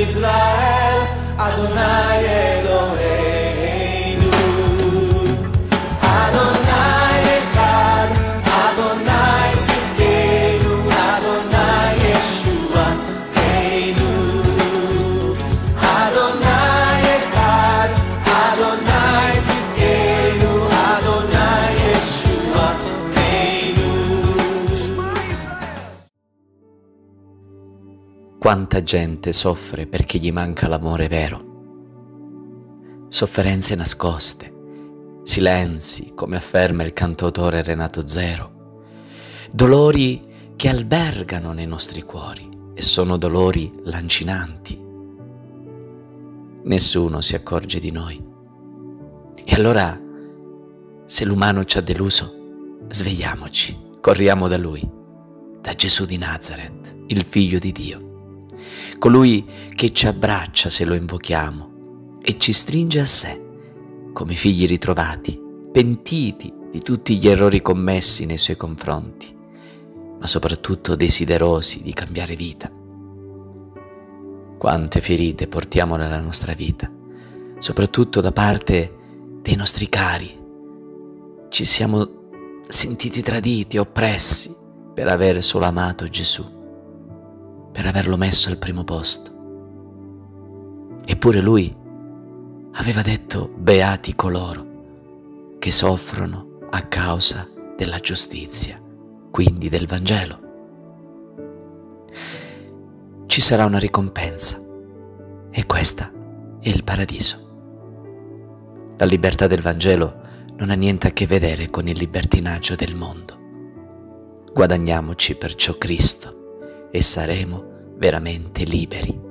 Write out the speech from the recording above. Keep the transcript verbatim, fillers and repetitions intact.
Israel, Adonai Eloheinu. Adonai Echad, Adonai Tzidkenu, Adonai Yeshua Heinu. Adonai Echad, Adonai Tzidkenu, Adonai Yeshua Heinu. Quanta gente soffre perché gli manca l'amore vero. Sofferenze nascoste, silenzi, come afferma il cantautore Renato Zero, dolori che albergano nei nostri cuori e sono dolori lancinanti. Nessuno si accorge di noi. E allora, se l'umano ci ha deluso, svegliamoci, corriamo da Lui, da Gesù di Nazaret, il Figlio di Dio, colui che ci abbraccia se lo invochiamo e ci stringe a sé come figli ritrovati, pentiti di tutti gli errori commessi nei suoi confronti, ma soprattutto desiderosi di cambiare vita. Quante ferite portiamo nella nostra vita, soprattutto da parte dei nostri cari. Ci siamo sentiti traditi, oppressi per aver solo amato Gesù, per averlo messo al primo posto. Eppure Lui aveva detto: beati coloro che soffrono a causa della giustizia, quindi del Vangelo. Ci sarà una ricompensa e questa è il paradiso. La libertà del Vangelo non ha niente a che vedere con il libertinaggio del mondo. Guadagniamoci perciò Cristo e saremo veramente liberi.